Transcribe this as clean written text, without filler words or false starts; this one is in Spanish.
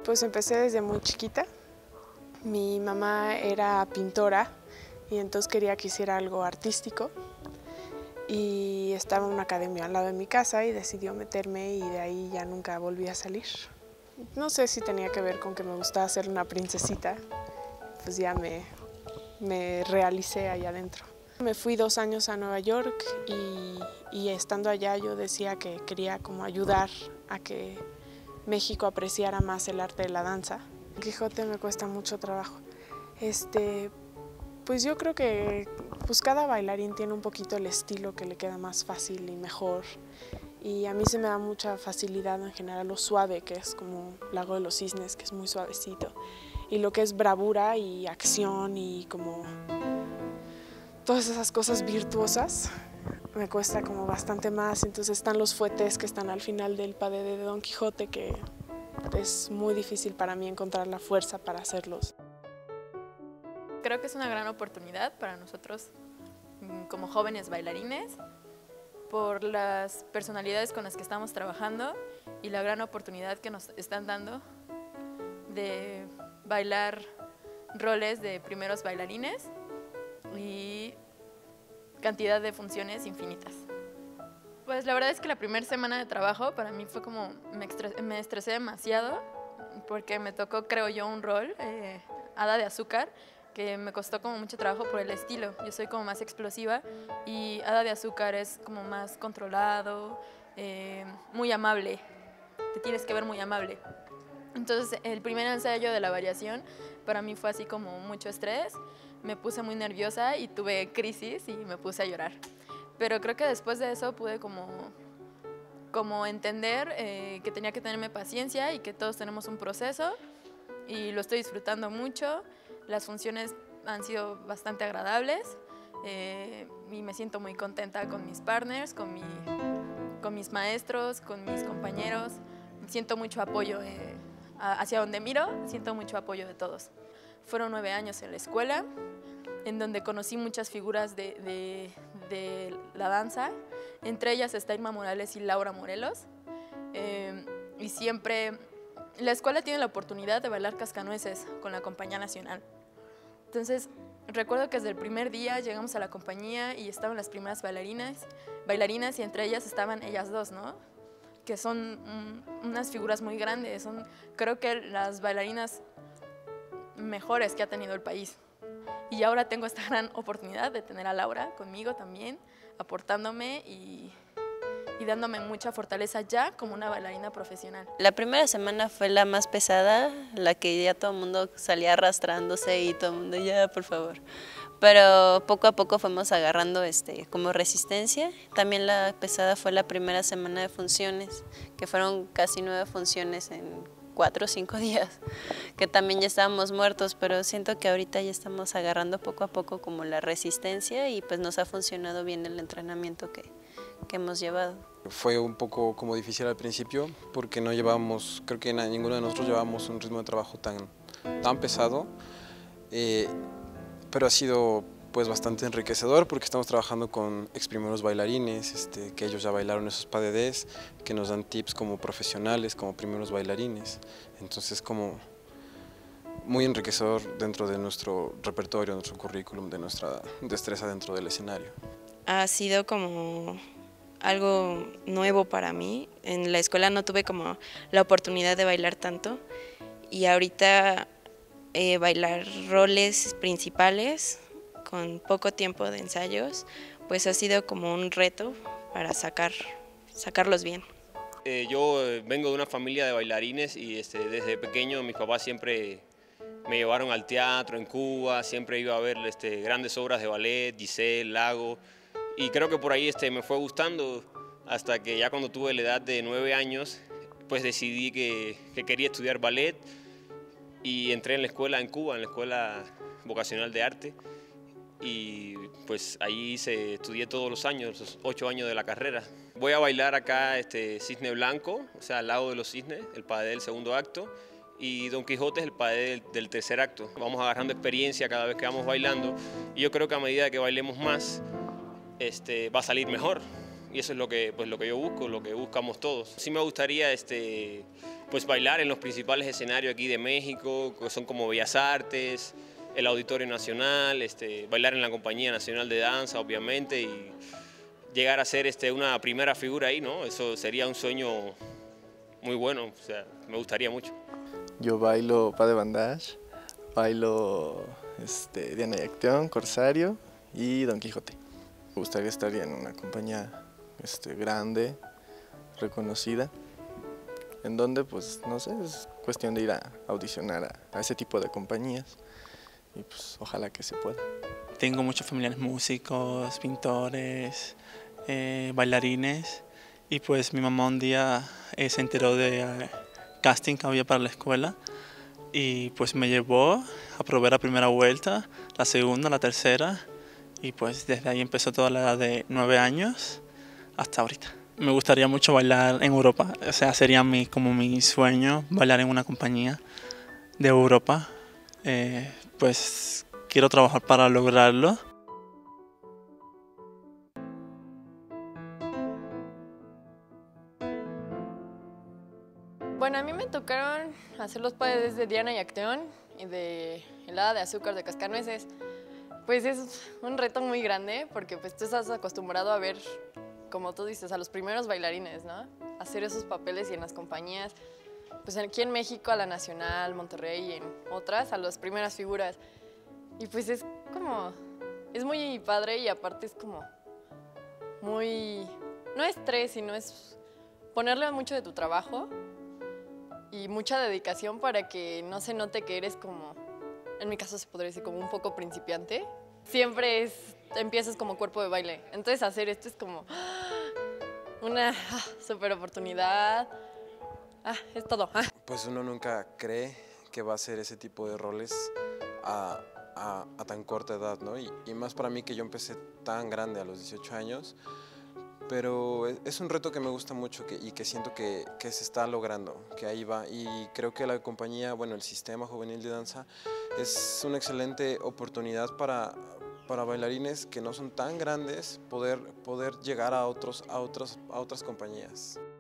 Pues empecé desde muy chiquita. Mi mamá era pintora y entonces quería que hiciera algo artístico y estaba en una academia al lado de mi casa y decidió meterme y de ahí ya nunca volví a salir. No sé si tenía que ver con que me gustaba ser una princesita, pues ya me realicé allá adentro. Me fui 2 años a Nueva York y estando allá yo decía que quería como ayudar a que México apreciara más el arte de la danza. Don Quijote me cuesta mucho trabajo. Pues yo creo que pues cada bailarín tiene un poquito el estilo que le queda más fácil y mejor. Y a mí se me da mucha facilidad en general lo suave, que es como Lago de los Cisnes, que es muy suavecito. Y lo que es bravura y acción y como todas esas cosas virtuosas me cuesta como bastante más. Entonces están los fuetes que están al final del padé de Don Quijote, que es muy difícil para mí encontrar la fuerza para hacerlos. Creo que es una gran oportunidad para nosotros como jóvenes bailarines por las personalidades con las que estamos trabajando y la gran oportunidad que nos están dando de bailar roles de primeros bailarines y cantidad de funciones infinitas. Pues la verdad es que la primera semana de trabajo para mí fue como, me estresé demasiado porque me tocó, creo yo, un rol, Hada de Azúcar, que me costó como mucho trabajo por el estilo. Yo soy como más explosiva y Hada de Azúcar es como más controlado, muy amable, te tienes que ver muy amable. Entonces el primer ensayo de la variación para mí fue así como mucho estrés, me puse muy nerviosa y tuve crisis y me puse a llorar. Pero creo que después de eso pude como entender que tenía que tenerme paciencia y que todos tenemos un proceso y lo estoy disfrutando mucho. Las funciones han sido bastante agradables y me siento muy contenta con mis partners, con mis maestros, con mis compañeros. Siento mucho apoyo hacia donde miro, siento mucho apoyo de todos. Fueron 9 años en la escuela, en donde conocí muchas figuras de la danza. Entre ellas está Irma Morales y Laura Morelos. Y siempre la escuela tiene la oportunidad de bailar cascanueces con la Compañía Nacional. Entonces, recuerdo que desde el primer día llegamos a la compañía y estaban las primeras bailarinas y entre ellas estaban ellas dos, ¿no? Que son unas figuras muy grandes, son creo que las bailarinas mejores que ha tenido el país. Y ahora tengo esta gran oportunidad de tener a Laura conmigo también, aportándome y dándome mucha fortaleza ya como una bailarina profesional. La primera semana fue la más pesada, la que ya todo el mundo salía arrastrándose y todo el mundo ya, por favor. Pero poco a poco fuimos agarrando como resistencia. También la pesada fue la primera semana de funciones, que fueron casi 9 funciones en 4 o 5 días, que también ya estábamos muertos, pero siento que ahorita ya estamos agarrando poco a poco como la resistencia y pues nos ha funcionado bien el entrenamiento que hemos llevado. Fue un poco como difícil al principio porque no llevábamos, creo que ninguno de nosotros llevábamos un ritmo de trabajo tan pesado, pero ha sido pues bastante enriquecedor porque estamos trabajando con ex primeros bailarines, que ellos ya bailaron esos PADDs, que nos dan tips como profesionales, como primeros bailarines. Entonces como muy enriquecedor dentro de nuestro repertorio, nuestro currículum, de nuestra destreza dentro del escenario. Ha sido como algo nuevo para mí. En la escuela no tuve como la oportunidad de bailar tanto y ahorita bailar roles principales con poco tiempo de ensayos, pues ha sido como un reto para sacarlos bien. Yo vengo de una familia de bailarines y desde pequeño mis papás siempre me llevaron al teatro en Cuba, siempre iba a ver grandes obras de ballet, Giselle, Lago, y creo que por ahí me fue gustando hasta que ya cuando tuve la edad de 9 años, pues decidí que quería estudiar ballet y entré en la escuela en Cuba, en la Escuela Vocacional de Arte, y pues ahí estudié todos los años, los 8 años de la carrera. Voy a bailar acá Cisne Blanco, o sea, al lado de los cisnes, el padé del segundo acto, y Don Quijote es el padé del tercer acto. Vamos agarrando experiencia cada vez que vamos bailando y yo creo que a medida que bailemos más va a salir mejor y eso es lo que, pues, lo que yo busco, lo que buscamos todos. Sí me gustaría pues, bailar en los principales escenarios aquí de México, que son como Bellas Artes, el Auditorio Nacional, bailar en la Compañía Nacional de Danza, obviamente, y llegar a ser una primera figura ahí, ¿no? Eso sería un sueño muy bueno, o sea, me gustaría mucho. Yo bailo pas de bandage, bailo Diana y Acción, Corsario y Don Quijote. Me gustaría estar en una compañía grande, reconocida, en donde, pues, no sé, es cuestión de ir a audicionar a ese tipo de compañías y pues ojalá que se pueda. Tengo muchos familiares músicos, pintores, bailarines, y pues mi mamá un día se enteró de casting que había para la escuela y pues me llevó a probar la primera vuelta, la segunda, la tercera, y pues desde ahí empezó toda la edad de 9 años hasta ahorita. Me gustaría mucho bailar en Europa, o sea, sería como mi sueño bailar en una compañía de Europa. Pues quiero trabajar para lograrlo. Bueno, a mí me tocaron hacer los padres de Diana y Acteón y de helada de azúcar de cascanueces. Pues es un reto muy grande porque pues tú estás acostumbrado a ver, como tú dices, a los primeros bailarines, ¿no? Hacer esos papeles y en las compañías, pues aquí en México a la Nacional, Monterrey y en otras, a las primeras figuras. Y pues es muy padre y aparte es como muy, no es estrés, sino es ponerle mucho de tu trabajo y mucha dedicación para que no se note que eres como, en mi caso se podría decir como un poco principiante. Siempre empiezas como cuerpo de baile, entonces hacer esto es como una super oportunidad. Es todo. Pues uno nunca cree que va a hacer ese tipo de roles a tan corta edad, ¿no? Y más para mí que yo empecé tan grande a los 18 años, pero es un reto que me gusta mucho y que siento que se está logrando, que ahí va, y creo que la compañía, bueno, el Sistema Juvenil de Danza es una excelente oportunidad para bailarines que no son tan grandes poder llegar a otras compañías.